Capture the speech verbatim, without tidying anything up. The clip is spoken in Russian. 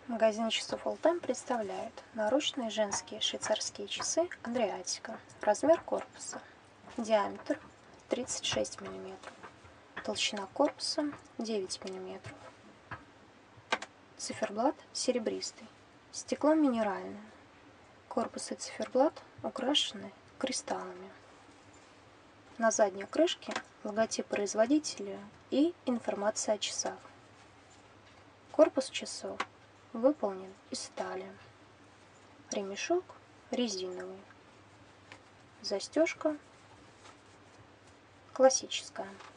Магазин часов Alltime представляет наручные женские швейцарские часы Адриатика. Размер корпуса. Диаметр тридцать шесть миллиметров. Толщина корпуса девять миллиметров. Циферблат серебристый. Стекло минеральное. Корпус и циферблат украшены кристаллами. На задней крышке логотип производителя и информация о часах. Корпус часов выполнен из стали. Ремешок резиновый. Застежка классическая.